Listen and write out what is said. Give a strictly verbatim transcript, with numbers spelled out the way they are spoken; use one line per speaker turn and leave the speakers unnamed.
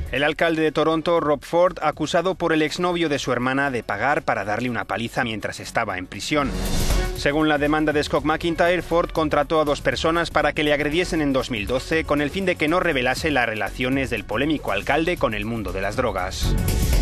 El alcalde de Toronto, Rob Ford, acusado por el exnovio de su hermana de pagar para darle una paliza mientras estaba en prisión. Según la demanda de Scott McIntyre, Ford contrató a dos personas para que le agrediesen en dos mil doce con el fin de que no revelase las relaciones del polémico alcalde con el mundo de las drogas.